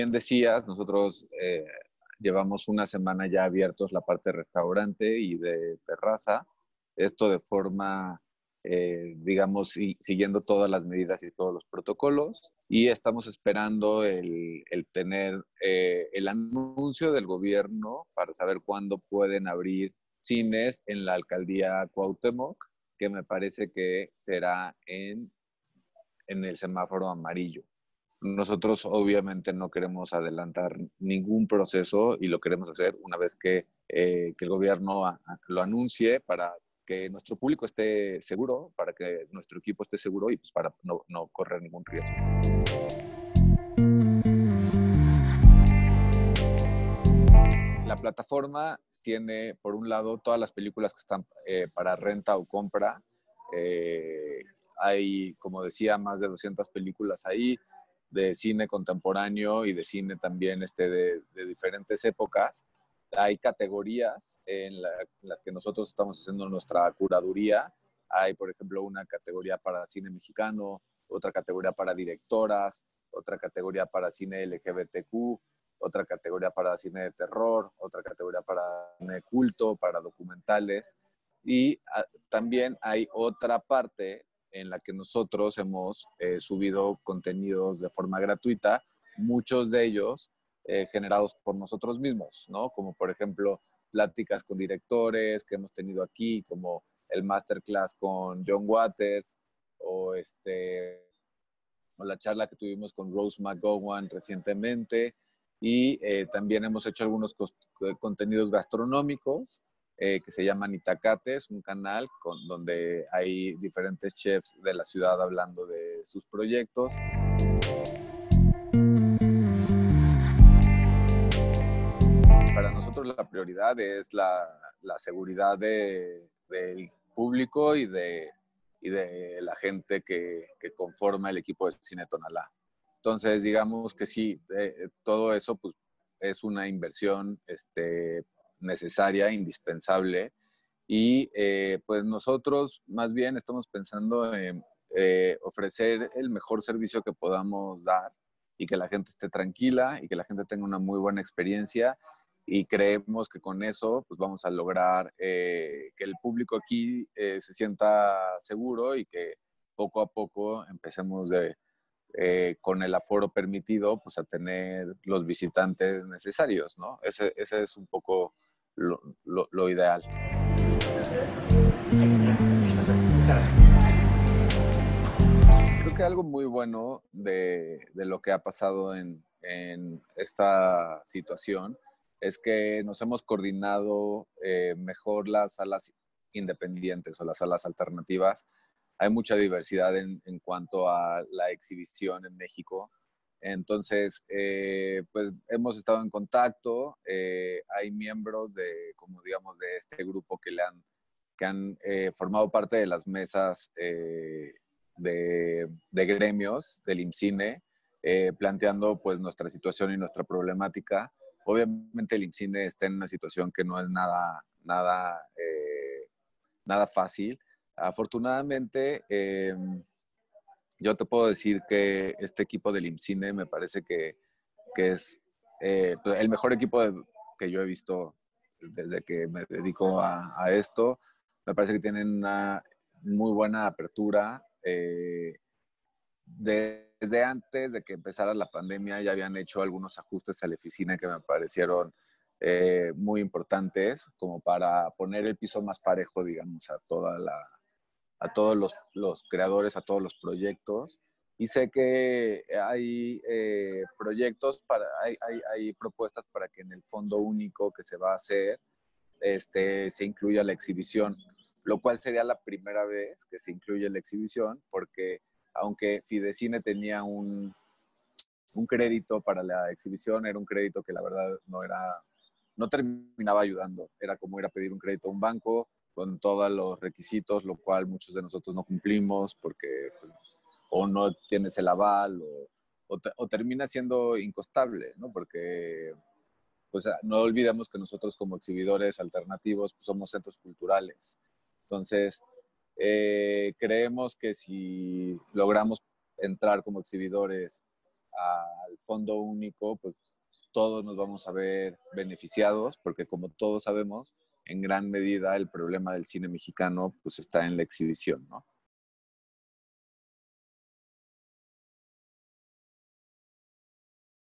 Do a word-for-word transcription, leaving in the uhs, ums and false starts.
bien decías, nosotros eh, llevamos una semana ya abiertos la parte de restaurante y de terraza. Esto de forma, eh, digamos, si, siguiendo todas las medidas y todos los protocolos. Y estamos esperando el, el tener eh, el anuncio del gobierno para saber cuándo pueden abrir cines en la alcaldía Cuauhtémoc, que me parece que será en, en el semáforo amarillo. Nosotros obviamente no queremos adelantar ningún proceso y lo queremos hacer una vez que, eh, que el gobierno a, a, lo anuncie para que nuestro público esté seguro, para que nuestro equipo esté seguro y pues para no, no correr ningún riesgo. La plataforma tiene, por un lado, todas las películas que están eh, para renta o compra. Eh, hay, como decía, más de doscientas películas ahí, de cine contemporáneo y de cine también este, de, de diferentes épocas. Hay categorías en, la, en las que nosotros estamos haciendo nuestra curaduría. Hay, por ejemplo, una categoría para cine mexicano, otra categoría para directoras, otra categoría para cine L G B T Q, otra categoría para cine de terror, otra categoría para cine de culto, para documentales. Y a, también hay otra parte en la que nosotros hemos eh, subido contenidos de forma gratuita, muchos de ellos eh, generados por nosotros mismos, ¿no? Como por ejemplo pláticas con directores que hemos tenido aquí, como el masterclass con John Waters, o, este, o la charla que tuvimos con Rose McGowan recientemente, y eh, también hemos hecho algunos contenidos gastronómicos, Eh, que se llama Itacate, es un canal con, donde hay diferentes chefs de la ciudad hablando de sus proyectos. Para nosotros la prioridad es la, la seguridad de, del público y de, y de la gente que, que conforma el equipo de Cine Tonalá. Entonces, digamos que sí, eh, todo eso pues, es una inversión este, necesaria, indispensable. Y eh, pues nosotros más bien estamos pensando en eh, ofrecer el mejor servicio que podamos dar y que la gente esté tranquila y que la gente tenga una muy buena experiencia, y creemos que con eso pues vamos a lograr eh, que el público aquí eh, se sienta seguro y que poco a poco empecemos de, eh, con el aforo permitido pues a tener los visitantes necesarios, ¿no? Ese, ese es un poco lo, lo, lo ideal. Creo que algo muy bueno de, de lo que ha pasado en, en, esta situación es que nos hemos coordinado eh, mejor las salas independientes o las salas alternativas. Hay mucha diversidad en, en cuanto a la exhibición en México. Entonces, eh, pues hemos estado en contacto. Eh, hay miembros de, como digamos, de este grupo que le han que han eh, formado parte de las mesas eh, de, de gremios del IMCINE, eh, planteando pues nuestra situación y nuestra problemática. Obviamente el IMCINE está en una situación que no es nada, nada, eh, nada fácil. Afortunadamente, eh, yo te puedo decir que este equipo del IMCINE me parece que, que es eh, el mejor equipo de, que yo he visto desde que me dedico a, a esto. Me parece que tienen una muy buena apertura. Eh, de, desde antes de que empezara la pandemia ya habían hecho algunos ajustes a la oficina que me parecieron eh, muy importantes, como para poner el piso más parejo, digamos, a, toda la, a todos los, los creadores, a todos los proyectos. Y sé que hay eh, proyectos, para, hay, hay, hay propuestas para que en el fondo único que se va a hacer este, se incluya la exhibición, lo cual sería la primera vez que se incluye la exhibición, porque aunque Fidecine tenía un, un crédito para la exhibición, era un crédito que la verdad no era, no terminaba ayudando, era como ir a pedir un crédito a un banco con todos los requisitos, lo cual muchos de nosotros no cumplimos porque pues, o no tienes el aval o, o, te, o termina siendo incostable, ¿no? Porque pues no olvidemos que nosotros como exhibidores alternativos pues, somos centros culturales. Entonces, eh, creemos que si logramos entrar como exhibidores al fondo único, pues todos nos vamos a ver beneficiados, porque como todos sabemos, en gran medida el problema del cine mexicano pues está en la exhibición, ¿no?